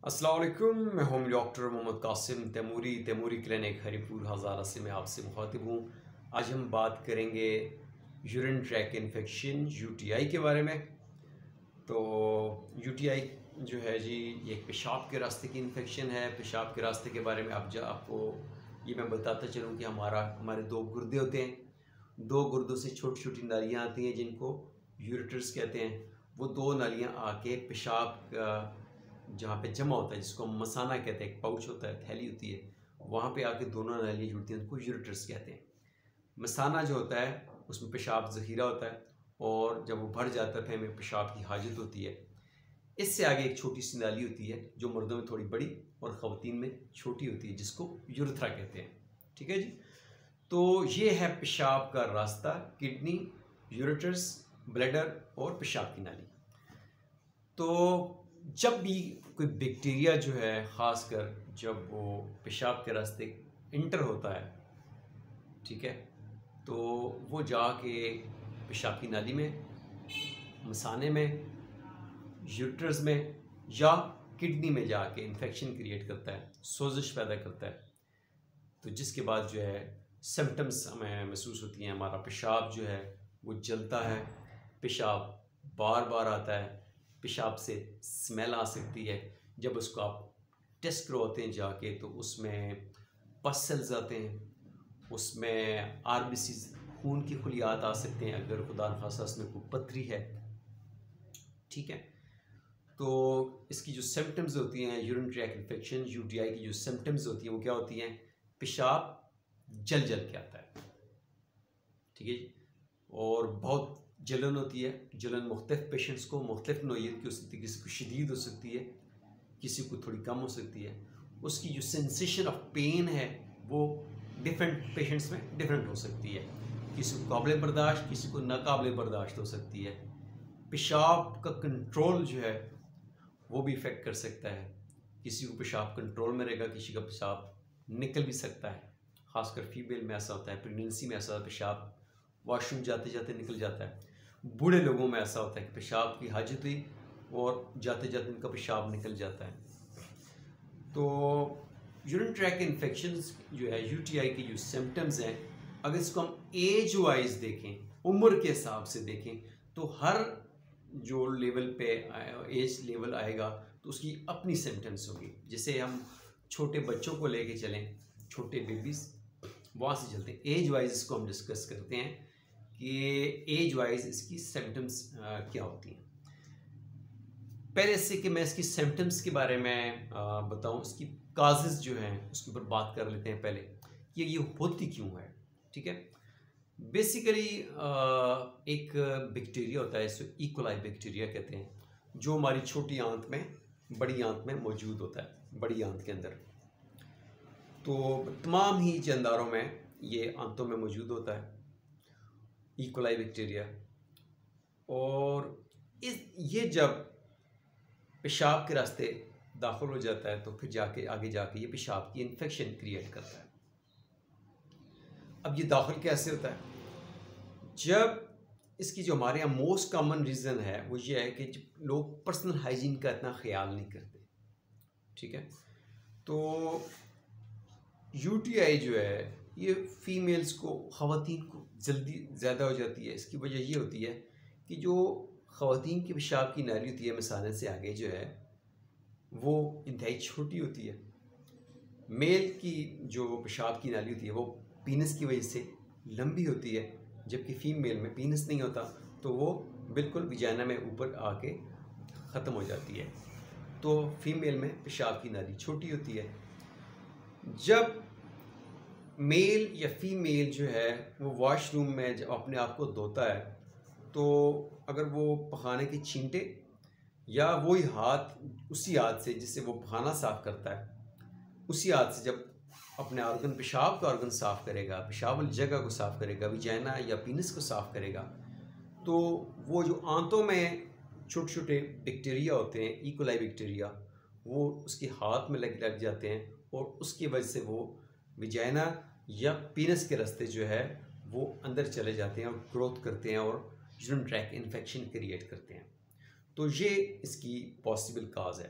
अस्सलाम वालेकुम। मैं हूं डॉक्टर मोहम्मद कासिम तैमूरी क्लिनिक हरीपुर हज़ारा से मैं आपसे मुखातिब हूं। आज हम बात करेंगे यूरिन ट्रैक इन्फेक्शन यूटीआई के बारे में। तो यूटीआई जो है जी, ये एक पेशाब के रास्ते की इन्फेक्शन है। पेशाब के रास्ते के बारे में आपको ये मैं बताता चलूँ कि हमारे दो गुर्दे होते हैं। दो गुर्दों से छोटी छोटी नालियाँ आती हैं जिनको यूरेटर्स कहते हैं। वो दो नालियाँ आके पेशाब का जहाँ पे जमा होता है, जिसको हम मसाना कहते हैं, एक पाउच होता है, थैली होती है, वहाँ पे आके दोनों नालियाँ जुड़ती हैं, उनको यूरेटर्स कहते हैं। मसाना जो होता है उसमें पेशाब ज़ख़ीरा होता है और जब वो भर जाता है फिर हमें पेशाब की हाजत होती है। इससे आगे एक छोटी सी नाली होती है जो मर्दों में थोड़ी बड़ी और ख़वातीन में छोटी होती है, जिसको यूरेथ्रा कहते हैं। ठीक है जी। तो ये है पेशाब का रास्ता, किडनी, यूरेटर्स, ब्लैडर और पेशाब की नाली। तो जब भी कोई बैक्टीरिया जो है, ख़ासकर जब वो पेशाब के रास्ते इंटर होता है, ठीक है, तो वो जाके पेशाब की नाली में, मसाने में, यूट्रस में या किडनी में जाके इन्फेक्शन क्रिएट करता है, सोजिश पैदा करता है। तो जिसके बाद जो है सिम्टम्स हमें महसूस होती हैं। हमारा पेशाब जो है वो जलता है, पेशाब बार बार आता है, पेशाब से स्मेल आ सकती है। जब उसको आप टेस्ट करवाते हैं जाके तो उसमें पस सेल्स आते हैं, उसमें आरबीसीज, खून की खुलियात आ सकते हैं अगर खुदा न खास्ता उसमें कोई पथरी है। ठीक है। तो इसकी जो सिम्टम्स होती हैं, यूरिन ट्रैक इन्फेक्शन यूटीआई की जो सिम्टम्स होती हैं वो क्या होती हैं? पेशाब जल के आता है। ठीक है जी। और बहुत जलन होती है। जलन मुख्तलिफ पेशेंट्स को मुख्तलिफ नौइयत की हो सकती है। किसी को शदीद हो सकती है, किसी को थोड़ी कम हो सकती है। उसकी जो सेंसेशन ऑफ पेन है वो डिफरेंट पेशेंट्स में डिफरेंट हो सकती है। किसी को काबिल बर्दाश्त, किसी को नाकाबिल बर्दाश्त हो सकती है। पेशाब का कंट्रोल जो है वो भी इफ़ेक्ट कर सकता है। किसी को पेशाब कंट्रोल में रहेगा, किसी का पेशाब निकल भी सकता है। ख़ासकर फीमेल में ऐसा होता है, प्रेगनेंसी में ऐसा पेशाब वॉशरूम जाते जाते निकल जाता है। बूढ़े लोगों में ऐसा होता है कि पेशाब की हाजत हुई और जाते जाते उनका पेशाब निकल जाता है। तो यूरिन ट्रैक इन्फेक्शंस जो है, यूटीआई की जो सिम्टम्स हैं, अगर इसको हम एज वाइज देखें, उम्र के हिसाब से देखें, तो हर जो लेवल पे एज लेवल आएगा तो उसकी अपनी सिम्टम्स होगी। जैसे हम छोटे बच्चों को लेके चलें, छोटे बेबीज़, वहाँ से चलते हैं। एज वाइज इसको हम डिस्कस करते हैं कि एज वाइज इसकी सिम्टम्स क्या होती हैं। पहले इससे कि मैं इसकी सिम्टम्स के बारे में बताऊं, इसकी काजेज़ जो हैं उसके ऊपर बात कर लेते हैं पहले कि ये होती क्यों है। ठीक है। बेसिकली एक बैक्टीरिया होता है, इसको इकोलाई बैक्टीरिया कहते हैं, जो हमारी छोटी आंत में, बड़ी आंत में मौजूद होता है, बड़ी आंत के अंदर। तो तमाम ही जानदारों में ये आंतों में मौजूद होता है, इकोलाई बैक्टीरिया। और ये जब पेशाब के रास्ते दाखिल हो जाता है तो फिर आगे जाके ये पेशाब की इन्फेक्शन क्रिएट करता है। अब ये दाखिल कैसे होता है? जब इसकी जो हमारे यहाँ मोस्ट कॉमन रीज़न है वो ये है कि लोग पर्सनल हाइजीन का इतना ख्याल नहीं करते। ठीक है। तो यूटीआई जो है ये फीमेल्स को, ख़वातीन को जल्दी ज़्यादा हो जाती है। इसकी वजह ये होती है कि जो ख़वातीन की पेशाब की नाली होती है, मसाने से आगे जो है, वो इंतहाई छोटी होती है। मेल की जो पेशाब की नाली होती है वो पीनस की वजह से लंबी होती है, जबकि फीमेल में पीनस नहीं होता, तो वो बिल्कुल विजाइना में ऊपर आके ख़त्म हो जाती है। तो फीमेल में पेशाब की नाली छोटी होती है। जब मेल या फीमेल जो है वो वॉशरूम में जब अपने आप को धोता है, तो अगर वो पखाने की छींटे या वही हाथ, उसी हाथ से जिससे वो पखाना साफ़ करता है, उसी हाथ से जब अपने ऑर्गन, पेशाब का ऑर्गन साफ़ करेगा, पेशाब वाली जगह को साफ़ करेगा, विजाइना या पीनस को साफ़ करेगा, तो वो जो आंतों में छोटे छोटे बैक्टीरिया होते हैं, इकोलाई बैक्टीरिया, वो उसके हाथ में लग जाते हैं और उसकी वजह से वो विजाइना या पीनस के रास्ते जो है वो अंदर चले जाते हैं और ग्रोथ करते हैं और यूरिन ट्रैक इन्फेक्शन क्रिएट करते हैं। तो ये इसकी पॉसिबल काज है।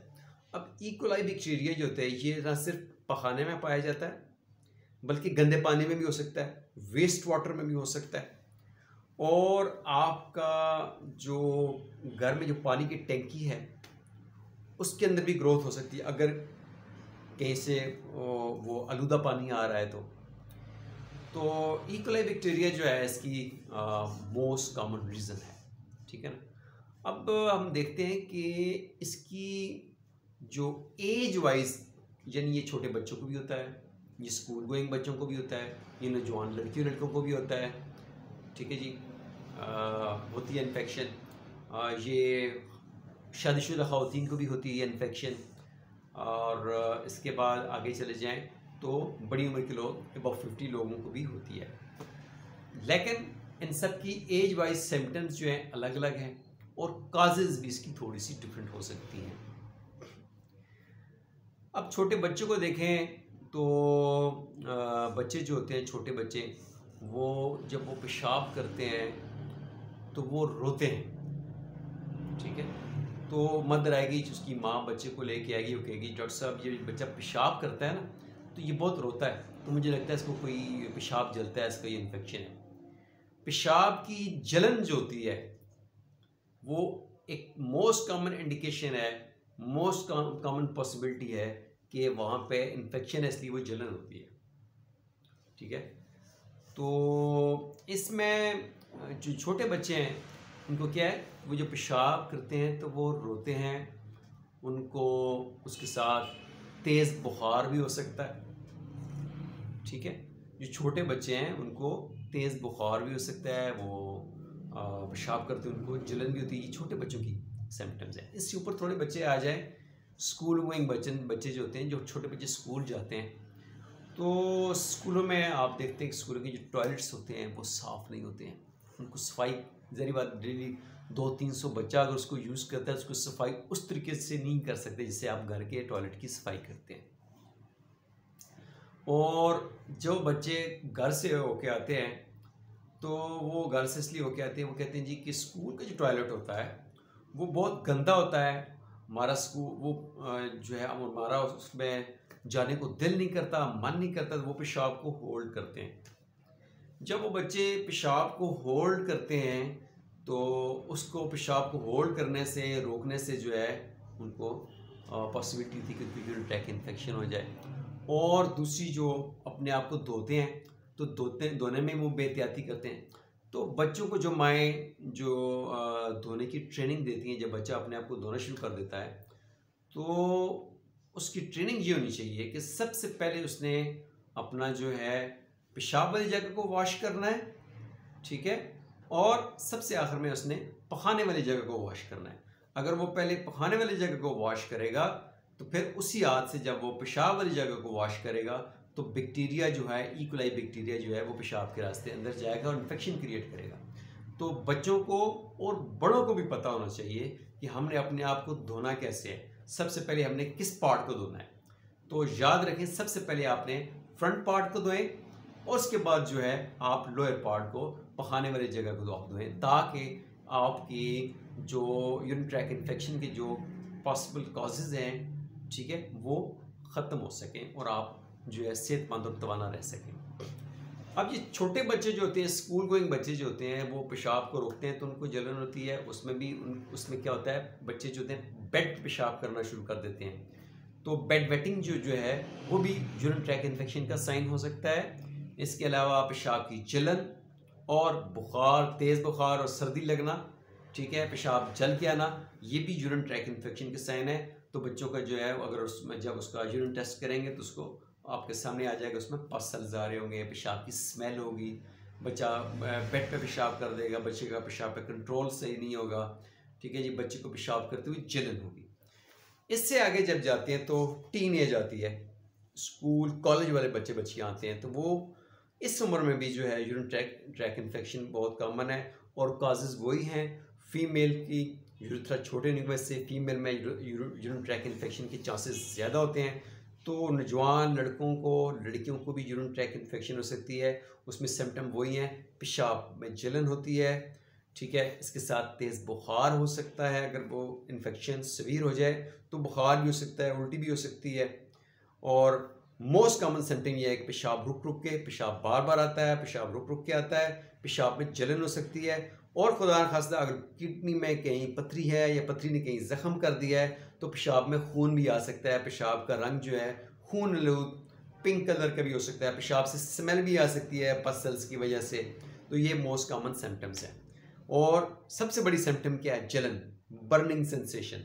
अब इकोलाई बैक्टीरिया जो होता है ये ना सिर्फ पखाने में पाया जाता है बल्कि गंदे पानी में भी हो सकता है, वेस्ट वाटर में भी हो सकता है, और आपका जो घर में जो पानी की टैंकी है उसके अंदर भी ग्रोथ हो सकती है अगर कहीं से वो आलूदा पानी आ रहा है तो इकोलाई बैक्टीरिया जो है इसकी मोस्ट कॉमन रीज़न है, ठीक है ना। अब हम देखते हैं कि इसकी जो एज वाइज, यानी ये छोटे बच्चों को भी होता है, ये स्कूल गोइंग बच्चों को भी होता है, ये नौजवान लड़कियों लड़कों को भी होता है, ठीक है जी, होती है इन्फेक्शन। ये शादीशुदा ख़वातीन को भी होती है इन्फेक्शन, और इसके बाद आगे चले जाएं तो बड़ी उम्र के लोग अबाउट 50 लोगों को भी होती है। लेकिन इन सब की एज वाइज सिम्टम्स जो हैं अलग अलग हैं और काजेज़ भी इसकी थोड़ी सी डिफरेंट हो सकती हैं। अब छोटे बच्चों को देखें तो बच्चे जो होते हैं, छोटे बच्चे, वो जब वो पेशाब करते हैं तो वो रोते हैं, ठीक है। तो मदर आएगी, उसकी माँ बच्चे को लेके आएगी, वो कहेगी डॉक्टर साहब ये बच्चा पेशाब करता है ना तो ये बहुत रोता है, तो मुझे लगता है इसको कोई पेशाब जलता है, इसका ये इन्फेक्शन है। पेशाब की जलन जो होती है वो एक मोस्ट कॉमन इंडिकेशन है, मोस्ट कॉमन पॉसिबिलिटी है कि वहाँ पे इन्फेक्शन है, इसलिए वो जलन होती है, ठीक है। तो इसमें जो छोटे बच्चे हैं उनको क्या है, वो जो पेशाब करते हैं तो वो रोते हैं, उनको उसके साथ तेज़ बुखार भी हो सकता है, ठीक है। जो छोटे बच्चे हैं उनको तेज़ बुखार भी हो सकता है, वो पेशाब करते हैं उनको जलन भी होती है, ये छोटे बच्चों की सिम्टम्स हैं। इससे ऊपर थोड़े बच्चे आ जाएं, स्कूल गोइंग बच्चे जो होते हैं, जो छोटे बच्चे स्कूल जाते हैं, तो स्कूलों में आप देखते हैं कि स्कूलों के जो टॉयलेट्स होते हैं वो साफ़ नहीं होते हैं, उनको सफाई, ज़री बात, डेली 200-300 बच्चा अगर उसको यूज़ करता है उसको सफाई उस तरीके से नहीं कर सकते जैसे आप घर के टॉयलेट की सफाई करते हैं। और जो बच्चे घर से होके आते हैं तो वो घर से इसलिए होके आते हैं, वो कहते हैं जी कि स्कूल का जो टॉयलेट होता है वो बहुत गंदा होता है, हमारा स्कूल वो जो है हमारा उसमें जाने को दिल नहीं करता, मन नहीं करता, तो वो पेशाब को होल्ड करते हैं। जब वो बच्चे पेशाब को होल्ड करते हैं तो उसको पेशाब को होल्ड करने से, रोकने से जो है उनको पॉसिबिलिटी थी कि यूरिन ट्रैक इन्फेक्शन हो जाए। और दूसरी जो अपने आप को धोते हैं तो धोने में वो बेहतियाती करते हैं, तो बच्चों को जो माएँ जो धोने की ट्रेनिंग देती हैं, जब बच्चा अपने आप को धोना शुरू कर देता है तो उसकी ट्रेनिंग ये होनी चाहिए कि सबसे पहले उसने अपना जो है पेशाब वाली जगह को वॉश करना है, ठीक है, और सबसे आखिर में उसने पखाने वाली जगह को वॉश करना है। अगर वो पहले पखाने वाली जगह को वॉश करेगा तो फिर उसी हाथ से जब वो पेशाब वाली जगह को वॉश करेगा तो बैक्टीरिया जो है, इकोलाई बैक्टीरिया जो है वो पेशाब के रास्ते अंदर जाएगा और इन्फेक्शन क्रिएट करेगा। तो बच्चों को और बड़ों को भी पता होना चाहिए कि हमने अपने आप को धोना कैसे है, सबसे पहले हमने किस पार्ट को धोना है। तो याद रखें, सबसे पहले आपने फ्रंट पार्ट को धोएं और उसके बाद जो है आप लोअर पार्ट को, पखाने वाली जगह को आप धोएं, ताकि आपकी जो यूरिन ट्रैक इन्फेक्शन के जो पॉसिबल कॉजेज़ हैं, ठीक है, वो ख़त्म हो सकें और आप जो है सेहतमंद और तवाना रह सकें। अब ये छोटे बच्चे जो होते हैं, स्कूल गोइंग बच्चे जो होते हैं, वो पेशाब को रोकते हैं तो उनको जलन होती है, उसमें क्या होता है, बच्चे जो होते हैं बेड पेशाब करना शुरू कर देते हैं, तो बेड वेटिंग जो है वो भी यूरिन ट्रैक इन्फेक्शन का साइन हो सकता है। इसके अलावा पेशाब की जलन और बुखार, तेज़ बुखार और सर्दी लगना, ठीक है, पेशाब जल के आना, ये भी यूरिन ट्रैक इन्फेक्शन के साइन है। तो बच्चों का जो है अगर उसमें जब उसका यूरिन टेस्ट करेंगे तो उसको आपके सामने आ जाएगा, उसमें पसल्स आ रहे होंगे, पेशाब की स्मेल होगी, बच्चा बेड पे पेशाब कर देगा, बच्चे का पेशाब पे कंट्रोल सही नहीं होगा, ठीक है जी, बच्चे को पेशाब करते हुए जलन होगी। इससे आगे जब जाते हैं तो टीन एज आती है, स्कूल कॉलेज वाले बच्चे बच्चियाँ आते हैं, तो वो इस उम्र में भी जो है यूरिन ट्रैक इन्फेक्शन बहुत कॉमन है और काजेज़ वही हैं। फीमेल की यूरेथ्रा छोटे होने की वजह से फीमेल में यूरिन ट्रैक इन्फेक्शन के चांसेस ज़्यादा होते हैं। तो नौजवान लड़कों को, लड़कियों को भी यूरिन ट्रैक इन्फेक्शन हो सकती है। उसमें सिम्टम वही हैं, पेशाब में जलन होती है, ठीक है। इसके साथ तेज़ बुखार हो सकता है, अगर वो इन्फेक्शन सीवियर हो जाए तो बुखार भी हो सकता है, उल्टी भी हो सकती है। और मोस्ट कॉमन सिम्टम ये है कि पेशाब रुक रुक के, पेशाब बार बार आता है, पेशाब रुक रुक के आता है, पेशाब में जलन हो सकती है। और खुदा न खास्ता अगर किडनी में कहीं पथरी है या पथरी ने कहीं ज़ख्म कर दिया है तो पेशाब में खून भी आ सकता है। पेशाब का रंग जो है खून आलूद पिंक कलर का भी हो सकता है। पेशाब से स्मेल भी आ सकती है पसल्स की वजह से। तो ये मोस्ट कॉमन सिम्टम्स हैं। और सबसे बड़ी सिम्टम क्या है? जलन, बर्निंग सेंसेशन।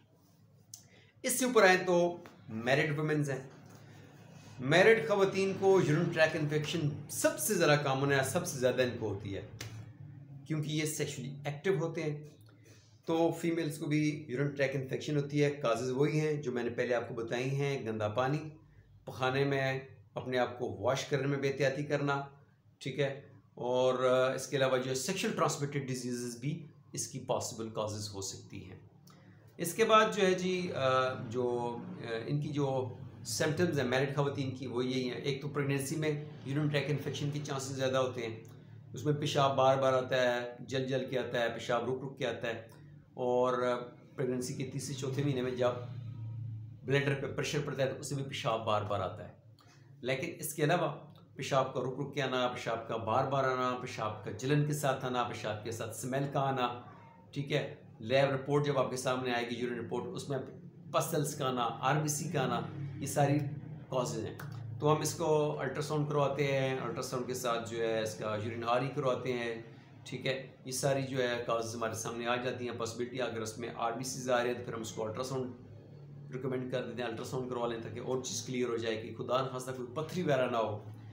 इससे ऊपर आए तो मैरिड वुमेन्स हैं। मैरिड ख़वातीन को यूरिन ट्रैक इन्फेक्शन सबसे ज़्यादा कॉमन है, सबसे ज़्यादा इनको होती है क्योंकि ये सेक्सुअली एक्टिव होते हैं। तो फीमेल्स को भी यूरिन ट्रैक इन्फेक्शन होती है। काजेज़ वही हैं जो मैंने पहले आपको बताई हैं। गंदा पानी, पखाने में अपने आप को वॉश करने में बेहतियाती करना, ठीक है। और इसके अलावा जो सेक्शुअल ट्रांसमिटेड डिजीज़ भी इसकी पॉसिबल काजेज़ हो सकती हैं। इसके बाद जो है जी जो इनकी जो सिम्टम्स हैं मैरिड ख़वातीन की वो यही हैं। एक तो प्रेगनेंसी में यूरिन ट्रैक इन्फेक्शन के चांसेस ज़्यादा होते हैं। उसमें पेशाब बार बार आता है, जल जल के आता है, पेशाब रुक रुक के आता है। और प्रेगनेंसी के तीसरे चौथे महीने में जब ब्लडर पे प्रेशर पड़ता है तो उससे भी पेशाब बार बार आता है। लेकिन इसके अलावा पेशाब का रुक रुक के आना, पेशाब का बार बार आना, पेशाब का जलन के साथ आना, पेशाब के साथ स्मेल का आना, ठीक है। लैब रिपोर्ट जब आपके सामने आएगी यूरिन रिपोर्ट, उसमें पसल्स का आना, आरबीसी का आना, ये सारी कॉजेज हैं। तो हम इसको अल्ट्रासाउंड करवाते हैं, अल्ट्रासाउंड के साथ जो है इसका यूरिन आरी करवाते हैं, ठीक है। ये सारी जो है कॉजेज हमारे सामने आ जाती हैं। पॉसिबिलिटी अगर उसमें आरबीसी आ रहे हैं तो फिर हम उसको अल्ट्रासाउंड रिकमेंड कर देते हैं, अल्ट्रासाउंड करवा लें ताकि और चीज़ क्लियर हो जाए कि खुदा न खास्ता कोई पथरी वगैरह ना हो।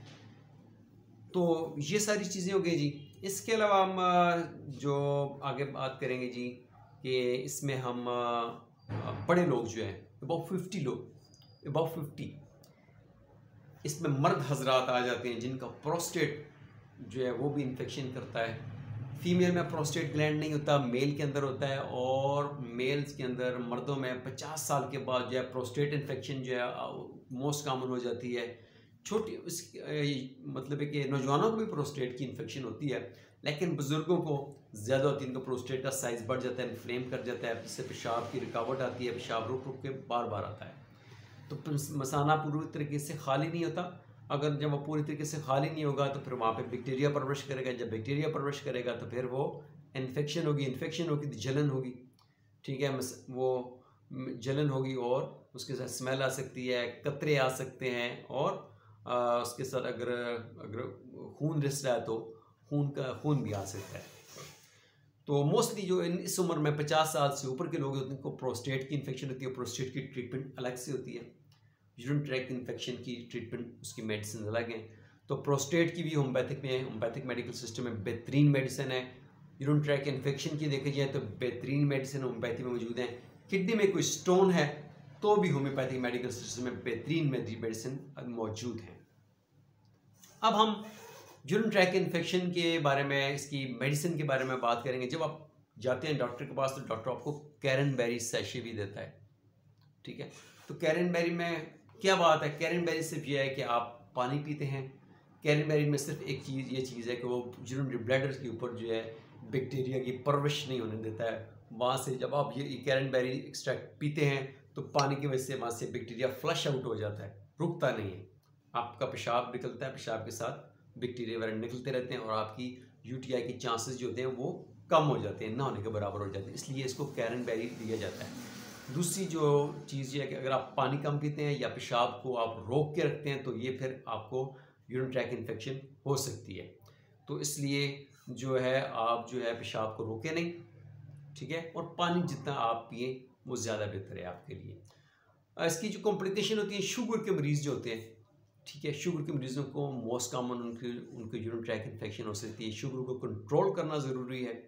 तो ये सारी चीज़ें हो गई जी। इसके अलावा हम जो आगे बात करेंगे जी कि इसमें हम बड़े लोग जो हैं अबाउट 50 लोग, अबाउट 50, इसमें मर्द हजरात आ जाते हैं जिनका प्रोस्टेट जो है वो भी इन्फेक्शन करता है। फीमेल में प्रोस्टेट ग्लैंड नहीं होता, मेल के अंदर होता है। और मेल्स के अंदर, मर्दों में 50 साल के बाद जो है प्रोस्टेट इन्फेक्शन जो है मोस्ट कॉमन हो जाती है। छोटी मतलब है कि नौजवानों को भी प्रोस्टेट की इन्फेक्शन होती है, लेकिन बुज़ुर्गों को ज़्यादा होती है। इनका प्रोस्टेट का साइज़ बढ़ जाता है, इन्फ्लेम कर जाता है, इससे पेशाब की रुकावट आती है, पेशाब रुक रुक के बार बार आता है। तो मसाना पूरी तरीके से खाली नहीं होता। अगर जब वो पूरी तरीके से खाली नहीं होगा तो फिर वहाँ पे बैक्टीरिया परवरिश करेगा। जब बैक्टीरिया परवरिश करेगा तो फिर वो इन्फेक्शन होगी, इन्फेक्शन होगी तो जलन होगी, ठीक है। वो जलन होगी और उसके साथ स्मेल आ सकती है, कतरे आ सकते हैं। और उसके साथ अगर खून रिस रहा है तो खून भी आ सकता है। तो मोस्टली जो इस उम्र में 50 साल से ऊपर के लोग होते हैं उनको प्रोस्टेट की इन्फेक्शन होती है। प्रोस्टेट की ट्रीटमेंट अलग से होती है। यूरिन ट्रैक इन्फेक्शन की ट्रीटमेंट, उसकी मेडिसिन अलग हैं। तो प्रोस्टेट की भी होम्योपैथिक में, होम्योपैथिक मेडिकल सिस्टम में बेहतरीन मेडिसिन है। यूरिन ट्रैक इन्फेक्शन की देखी जाए तो बेहतरीन मेडिसिन होम्योपैथी में मौजूद हैं। किडनी में कोई स्टोन है तो भी होम्योपैथिक मेडिकल सिस्टम में बेहतरीन मेडिसिन मौजूद है। अब हम यूरिन ट्रैक इन्फेक्शन के बारे में, इसकी मेडिसिन के बारे में बात करेंगे। जब आप जाते हैं डॉक्टर के पास तो डॉक्टर आपको कैरनबेरी सैशे भी देता है, ठीक है। तो कैरनबेरी में क्या बात है? कैरनबेरी सिर्फ ये है कि आप पानी पीते हैं। कैरनबेरी में सिर्फ एक चीज़ ये चीज़ है कि वो यूरिनरी ब्लैडर के ऊपर जो है बैक्टीरिया की परवरिश नहीं होने देता है। वहाँ से जब आप ये कैरनबेरी एक्सट्रैक्ट पीते हैं तो पानी की वजह से वहाँ से बैक्टीरिया फ्लश आउट हो जाता है, रुकता नहीं है। आपका पेशाब निकलता है, पेशाब के साथ बैक्टीरिया वगैरह निकलते रहते हैं और आपकी यूटीआई के चांसेस जो होते हैं वो कम हो जाते हैं, ना होने के बराबर हो जाते हैं। इसलिए इसको कैरनबेरी दिया जाता है। दूसरी जो चीज़ ये है कि अगर आप पानी कम पीते हैं या पेशाब को आप रोक के रखते हैं तो ये फिर आपको यूरिन ट्रैक इन्फेक्शन हो सकती है। तो इसलिए जो है आप जो है पेशाब को रोके नहीं, ठीक है। और पानी जितना आप पिए वो ज़्यादा बेहतर है आपके लिए। इसकी जो कॉम्प्लिकेशन होती है, शुगर के मरीज़ जो होते हैं, ठीक है, शुगर के मरीज़ों को मोस्ट कॉमन उनके यूरिन ट्रैक इन्फेक्शन हो सकती है। शुगर को कंट्रोल करना ज़रूरी है।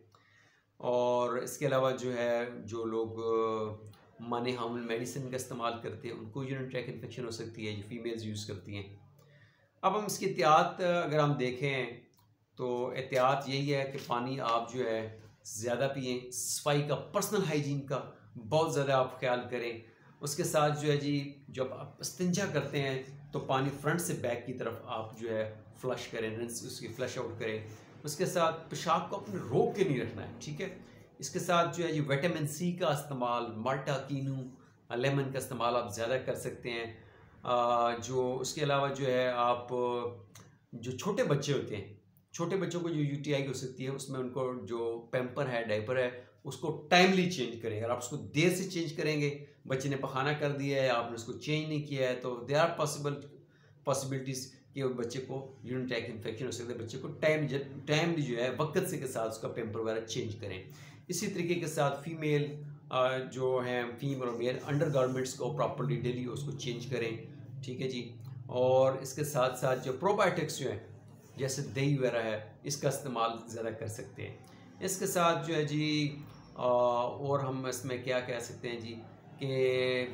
और इसके अलावा जो है जो लोग माने हामिल मेडिसिन का इस्तेमाल करते हैं उनको यूरिन ट्रैक इन्फेक्शन हो सकती है, जो फीमेल्स यूज़ करती हैं। अब हम इसकी एहतियात अगर हम देखें तो एहतियात यही है कि पानी आप जो है ज़्यादा पिएँ, सफाई का, पर्सनल हाइजीन का बहुत ज़्यादा आप ख्याल करें। उसके साथ जो है जी जब आप इस्तिंजा करते हैं तो पानी फ्रंट से बैक की तरफ आप जो है फ्लश करें, उसकी फ्लश आउट करें। उसके साथ पेशाब को अपने रोक के नहीं रखना है, ठीक है। इसके साथ जो है जी विटामिन सी का इस्तेमाल, माल्टा कीनू लेमन का इस्तेमाल आप ज़्यादा कर सकते हैं। जो उसके अलावा जो है आप जो छोटे बच्चे होते हैं, छोटे बच्चों को जो यूटीआई हो सकती है, उसमें उनको जो पैम्पर है, डायपर है, उसको टाइमली चेंज करें। अगर आप उसको देर से चेंज करेंगे, बच्चे ने पखाना कर दिया है, आपने उसको चेंज नहीं किया है, तो दे आर पॉसिबिलिटीज़ कि बच्चे को यूरिन ट्रैक इन्फेक्शन हो सकता है। बच्चे को टाइमली जो है वक्त से के साथ उसका पैम्पर वगैरह चेंज करें। इसी तरीके के साथ फीमेल जो हैं, फीमेल और मेल अंडर गारमेंट्स को प्रॉपरली डेली उसको चेंज करें, ठीक है जी। और इसके साथ साथ जो प्रोबायोटिक्स जो हैं, जैसे दही वगैरह है, इसका इस्तेमाल ज़्यादा कर सकते हैं। इसके साथ जो है जी और हम इसमें क्या कह सकते हैं जी कि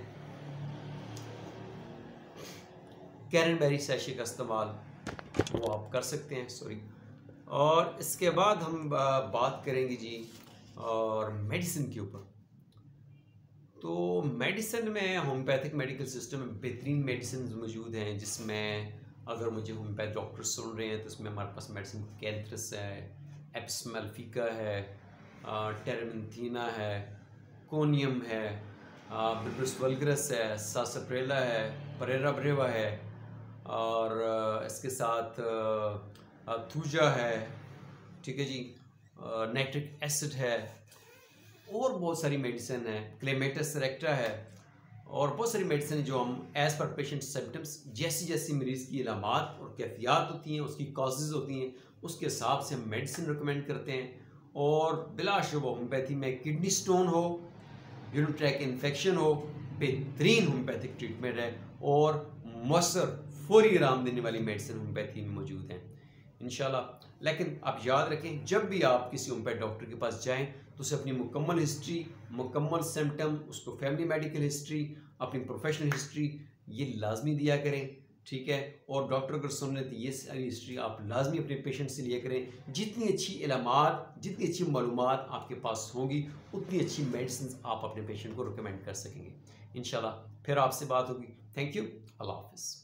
कैरनबेरी सैशे का इस्तेमाल वो आप कर सकते हैं, सॉरी। और इसके बाद हम बात करेंगे जी और मेडिसिन के ऊपर। तो मेडिसिन में होम्योपैथिक मेडिकल सिस्टम में बेहतरीन मेडिसिन मौजूद हैं, जिसमें अगर मुझे होम्योपैथ डॉक्टर सुन रहे हैं तो इसमें हमारे पास मेडिसिन कैंथ्रस है, एप्समेल्फिका है, टेरेमेंथीना है, कोनियम है, बिल्बस वल्गरस है, सासप्रेला है, परेरा ब्रेवा है, और इसके साथ थूजा है, ठीक है जी, नाइट्रिक एसिड है, और बहुत सारी मेडिसिन है, क्लेमेटस रेक्टा है, और बहुत सारी मेडिसिन जो हम एज़ पर पेशेंट सिम्टम्स, जैसी जैसी मरीज़ की इलामात और कैफियत होती हैं, उसकी कॉजेज़ होती हैं, उसके हिसाब से हम मेडिसिन रिकमेंड करते हैं। और बिलाशुबा होम्योपैथी में किडनी स्टोन हो, यूरिन ट्रैक इन्फेक्शन हो, बेहतरीन होम्योपैथिक ट्रीटमेंट है और मौसर फौरी आराम देने वाली मेडिसिन होम्योपैथी में मौजूद हैं इंशाल्लाह। लेकिन आप याद रखें, जब भी आप किसी होम्योपैथ डॉक्टर के पास जाएं तो उसे अपनी मुकम्मल हिस्ट्री, मुकम्मल सिम्टम, उसको फैमिली मेडिकल हिस्ट्री, अपनी प्रोफेशनल हिस्ट्री ये लाजमी दिया करें, ठीक है। और डॉक्टर अगर सुन लेते ये सारी हिस्ट्री आप लाजमी अपने पेशेंट से लिया करें। जितनी अच्छी इलामात, जितनी अच्छी मालूमात आपके पास होंगी, उतनी अच्छी मेडिसिन आप अपने पेशेंट को रिकमेंड कर सकेंगे इंशाल्लाह। फिर आपसे बात होगी। थैंक यू, अल्लाह हाफिज़।